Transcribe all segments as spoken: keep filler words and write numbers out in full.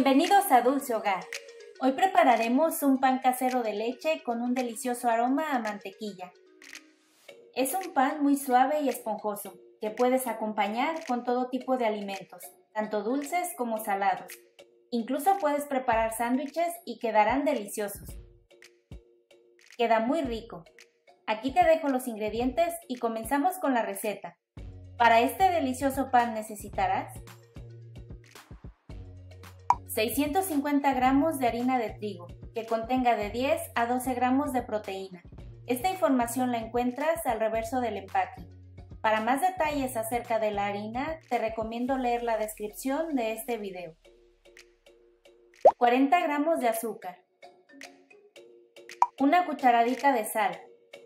Bienvenidos a Dulce Hogar. Hoy prepararemos un pan casero de leche con un delicioso aroma a mantequilla. Es un pan muy suave y esponjoso que puedes acompañar con todo tipo de alimentos, tanto dulces como salados. Incluso puedes preparar sándwiches y quedarán deliciosos. Queda muy rico. Aquí te dejo los ingredientes y comenzamos con la receta. Para este delicioso pan necesitarás seiscientos cincuenta gramos de harina de trigo, que contenga de diez a doce gramos de proteína. Esta información la encuentras al reverso del empaque. Para más detalles acerca de la harina, te recomiendo leer la descripción de este video. cuarenta gramos de azúcar, una cucharadita de sal,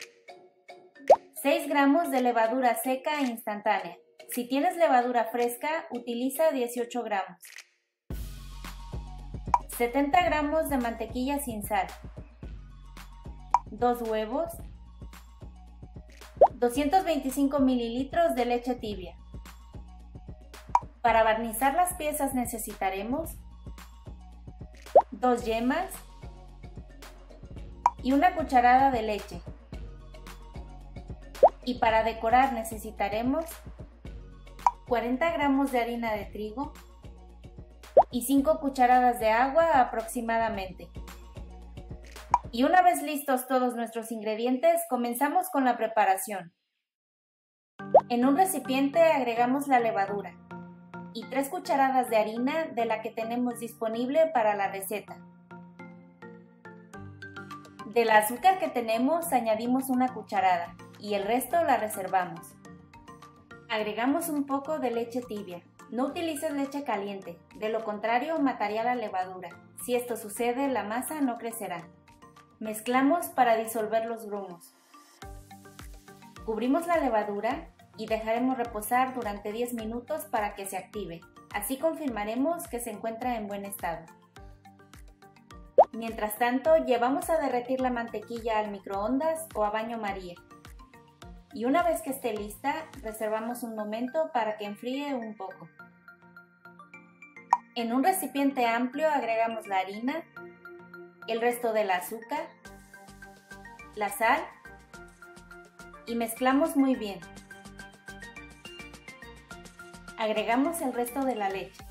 seis gramos de levadura seca e instantánea. Si tienes levadura fresca, utiliza dieciocho gramos. setenta gramos de mantequilla sin sal, dos huevos, doscientos veinticinco mililitros de leche tibia. Para barnizar las piezas necesitaremos dos yemas y una cucharada de leche. Y para decorar necesitaremos cuarenta gramos de harina de trigo y cinco cucharadas de agua aproximadamente. Y una vez listos todos nuestros ingredientes, comenzamos con la preparación. En un recipiente agregamos la levadura y tres cucharadas de harina de la que tenemos disponible para la receta. Del azúcar que tenemos añadimos una cucharada y el resto la reservamos. Agregamos un poco de leche tibia. No utilices leche caliente, de lo contrario mataría la levadura. Si esto sucede, la masa no crecerá. Mezclamos para disolver los grumos. Cubrimos la levadura y dejaremos reposar durante diez minutos para que se active. Así confirmaremos que se encuentra en buen estado. Mientras tanto, llevamos a derretir la mantequilla al microondas o a baño María. Y una vez que esté lista, reservamos un momento para que enfríe un poco. En un recipiente amplio agregamos la harina, el resto del azúcar, la sal y mezclamos muy bien. Agregamos el resto de la leche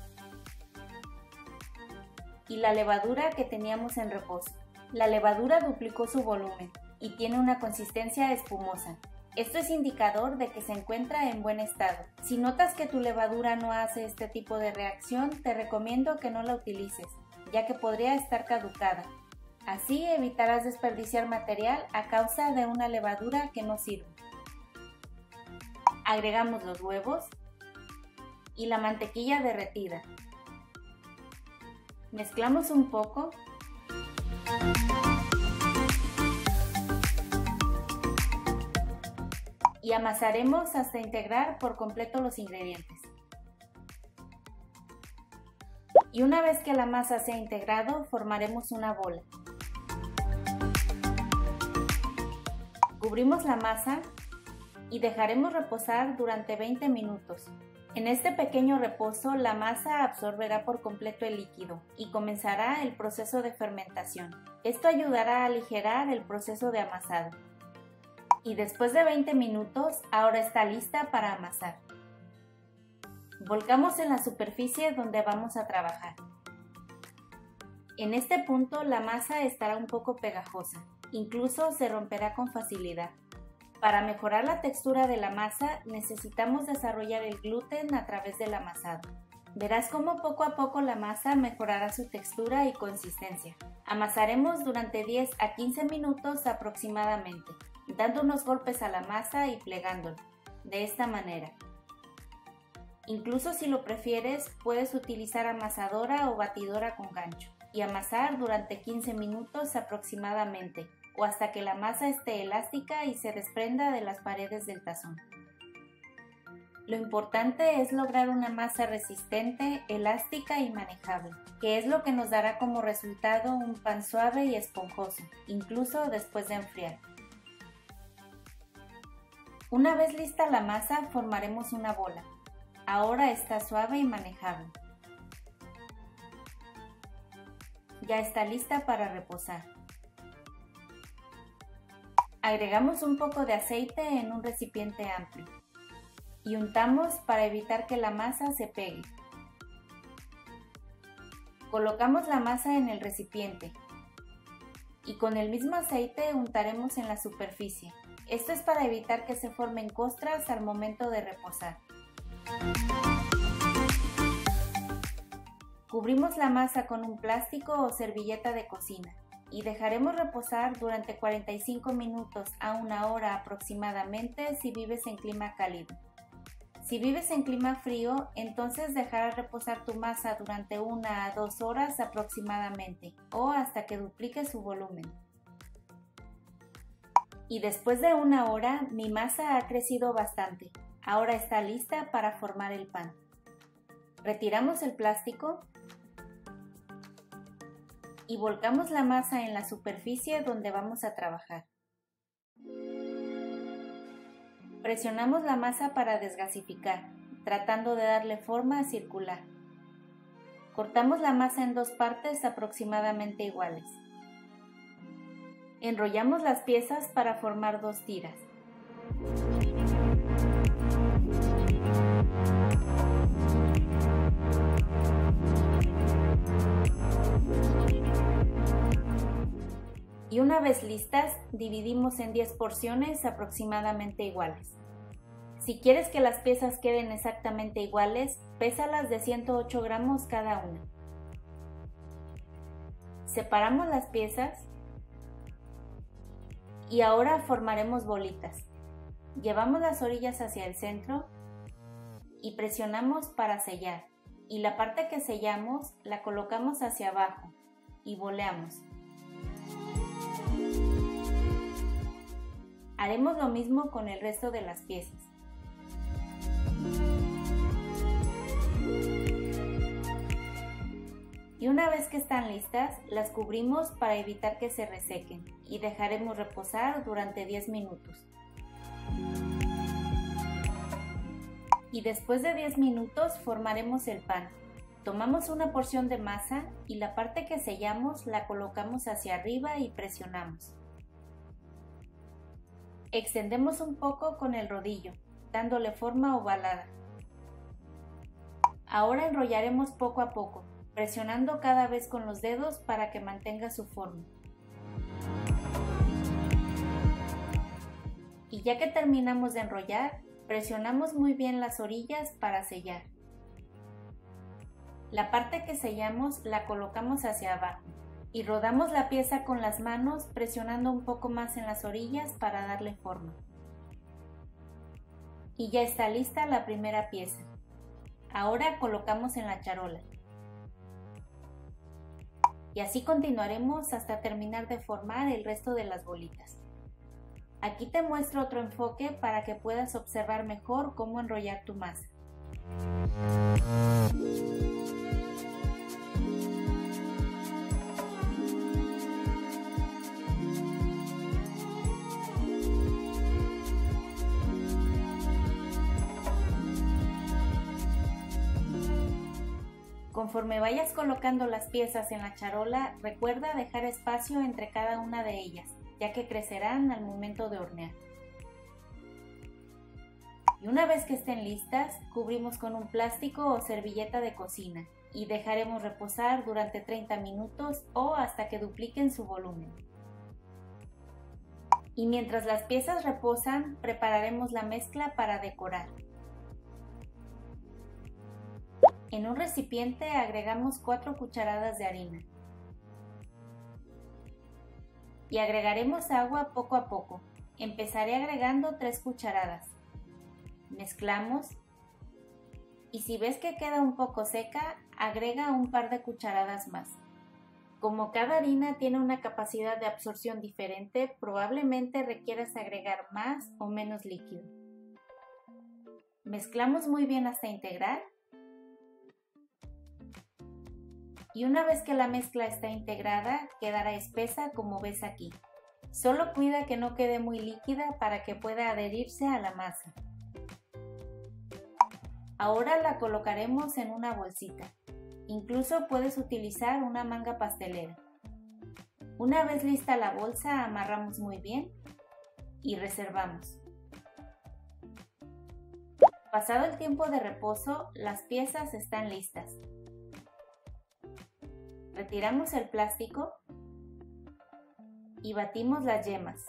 y la levadura que teníamos en reposo. La levadura duplicó su volumen y tiene una consistencia espumosa. Esto es indicador de que se encuentra en buen estado. Si notas que tu levadura no hace este tipo de reacción, te recomiendo que no la utilices, ya que podría estar caducada. Así evitarás desperdiciar material a causa de una levadura que no sirve. Agregamos los huevos y la mantequilla derretida. Mezclamos un poco y amasaremos hasta integrar por completo los ingredientes. Y una vez que la masa se ha integrado, formaremos una bola. Cubrimos la masa y dejaremos reposar durante veinte minutos. En este pequeño reposo, la masa absorberá por completo el líquido y comenzará el proceso de fermentación. Esto ayudará a aligerar el proceso de amasado. Y después de veinte minutos, ahora está lista para amasar. Volcamos en la superficie donde vamos a trabajar. En este punto la masa estará un poco pegajosa, incluso se romperá con facilidad. Para mejorar la textura de la masa necesitamos desarrollar el gluten a través del amasado. Verás cómo poco a poco la masa mejorará su textura y consistencia. Amasaremos durante diez a quince minutos aproximadamente, dando unos golpes a la masa y plegándola, de esta manera. Incluso si lo prefieres, puedes utilizar amasadora o batidora con gancho y amasar durante quince minutos aproximadamente o hasta que la masa esté elástica y se desprenda de las paredes del tazón. Lo importante es lograr una masa resistente, elástica y manejable, que es lo que nos dará como resultado un pan suave y esponjoso, incluso después de enfriar. Una vez lista la masa, formaremos una bola. Ahora está suave y manejable. Ya está lista para reposar. Agregamos un poco de aceite en un recipiente amplio y untamos para evitar que la masa se pegue. Colocamos la masa en el recipiente y con el mismo aceite untaremos en la superficie. Esto es para evitar que se formen costras al momento de reposar. Cubrimos la masa con un plástico o servilleta de cocina y dejaremos reposar durante cuarenta y cinco minutos a una hora aproximadamente si vives en clima cálido. Si vives en clima frío, entonces dejarás reposar tu masa durante una a dos horas aproximadamente o hasta que duplique su volumen. Y después de una hora, mi masa ha crecido bastante. Ahora está lista para formar el pan. Retiramos el plástico y volcamos la masa en la superficie donde vamos a trabajar. Presionamos la masa para desgasificar, tratando de darle forma circular. Cortamos la masa en dos partes aproximadamente iguales. Enrollamos las piezas para formar dos tiras. Y una vez listas, dividimos en diez porciones aproximadamente iguales. Si quieres que las piezas queden exactamente iguales, pésalas de ciento ocho gramos cada una. Separamos las piezas y ahora formaremos bolitas. Llevamos las orillas hacia el centro y presionamos para sellar. Y la parte que sellamos la colocamos hacia abajo y boleamos. Haremos lo mismo con el resto de las piezas. Y una vez que están listas, las cubrimos para evitar que se resequen y dejaremos reposar durante diez minutos. Y después de diez minutos formaremos el pan. Tomamos una porción de masa y la parte que sellamos la colocamos hacia arriba y presionamos. Extendemos un poco con el rodillo, dándole forma ovalada. Ahora enrollaremos poco a poco, presionando cada vez con los dedos para que mantenga su forma. Y ya que terminamos de enrollar, presionamos muy bien las orillas para sellar. La parte que sellamos la colocamos hacia abajo y rodamos la pieza con las manos presionando un poco más en las orillas para darle forma. Y ya está lista la primera pieza. Ahora colocamos en la charola. Y así continuaremos hasta terminar de formar el resto de las bolitas. Aquí te muestro otro enfoque para que puedas observar mejor cómo enrollar tu masa. Conforme vayas colocando las piezas en la charola, recuerda dejar espacio entre cada una de ellas, ya que crecerán al momento de hornear. Y una vez que estén listas, cubrimos con un plástico o servilleta de cocina y dejaremos reposar durante treinta minutos o hasta que dupliquen su volumen. Y mientras las piezas reposan, prepararemos la mezcla para decorar. En un recipiente agregamos cuatro cucharadas de harina y agregaremos agua poco a poco. Empezaré agregando tres cucharadas. Mezclamos y si ves que queda un poco seca, agrega un par de cucharadas más. Como cada harina tiene una capacidad de absorción diferente, probablemente requieras agregar más o menos líquido. Mezclamos muy bien hasta integrar. Y una vez que la mezcla está integrada, quedará espesa como ves aquí. Solo cuida que no quede muy líquida para que pueda adherirse a la masa. Ahora la colocaremos en una bolsita Incluso puedes utilizar una manga pastelera. Una vez lista la bolsa, amarramos muy bien y reservamos. Pasado el tiempo de reposo, las piezas están listas. Retiramos el plástico y batimos las yemas.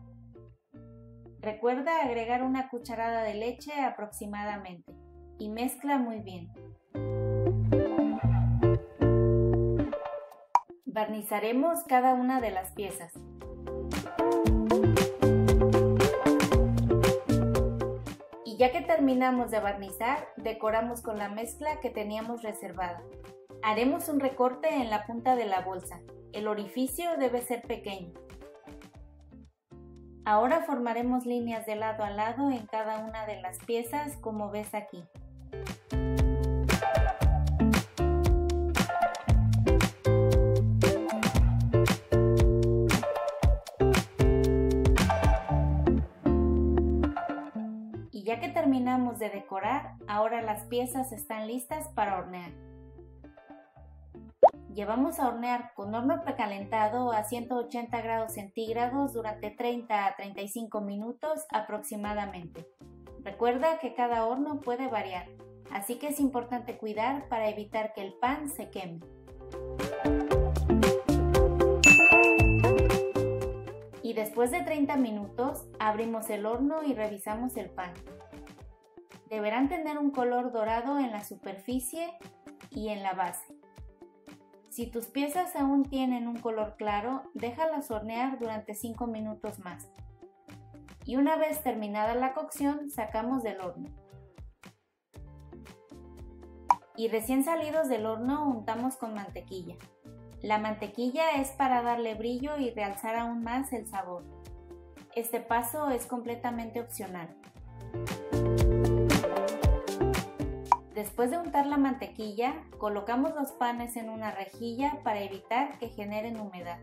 Recuerda agregar una cucharada de leche aproximadamente y mezcla muy bien. Barnizaremos cada una de las piezas. Y ya que terminamos de barnizar, decoramos con la mezcla que teníamos reservada. Haremos un recorte en la punta de la bolsa. El orificio debe ser pequeño. Ahora formaremos líneas de lado a lado en cada una de las piezas, como ves aquí. Y ya que terminamos de decorar, ahora las piezas están listas para hornear. Llevamos a hornear con horno precalentado a ciento ochenta grados centígrados durante treinta a treinta y cinco minutos aproximadamente. Recuerda que cada horno puede variar, así que es importante cuidar para evitar que el pan se queme. Y después de treinta minutos, abrimos el horno y revisamos el pan. Deberán tener un color dorado en la superficie y en la base. Si tus piezas aún tienen un color claro, déjalas hornear durante cinco minutos más. Y una vez terminada la cocción, sacamos del horno. Y recién salidos del horno, untamos con mantequilla. La mantequilla es para darle brillo y realzar aún más el sabor. Este paso es completamente opcional. Después de untar la mantequilla, colocamos los panes en una rejilla para evitar que generen humedad.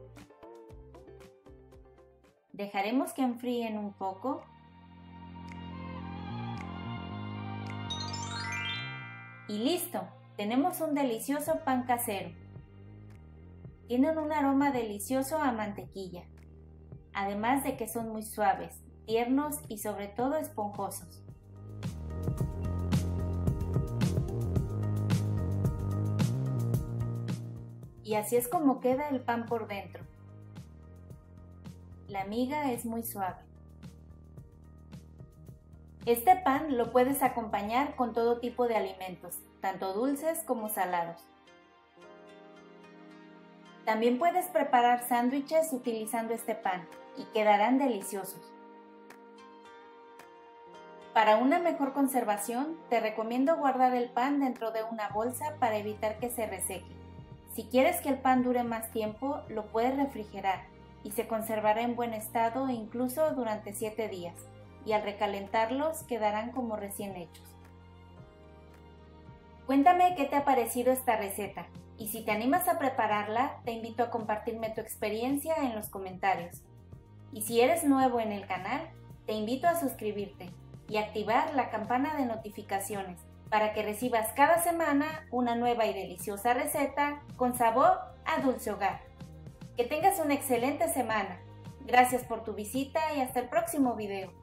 Dejaremos que enfríen un poco. Y listo, tenemos un delicioso pan casero. Tienen un aroma delicioso a mantequilla, además de que son muy suaves, tiernos y sobre todo esponjosos. Y así es como queda el pan por dentro. La miga es muy suave. Este pan lo puedes acompañar con todo tipo de alimentos, tanto dulces como salados. También puedes preparar sándwiches utilizando este pan y quedarán deliciosos. Para una mejor conservación, te recomiendo guardar el pan dentro de una bolsa para evitar que se reseque. Si quieres que el pan dure más tiempo, lo puedes refrigerar y se conservará en buen estado incluso durante siete días, y al recalentarlos quedarán como recién hechos. Cuéntame qué te ha parecido esta receta, y si te animas a prepararla, te invito a compartirme tu experiencia en los comentarios. Y si eres nuevo en el canal, te invito a suscribirte y activar la campana de notificaciones para que recibas cada semana una nueva y deliciosa receta con sabor a dulce hogar. Que tengas una excelente semana. Gracias por tu visita y hasta el próximo video.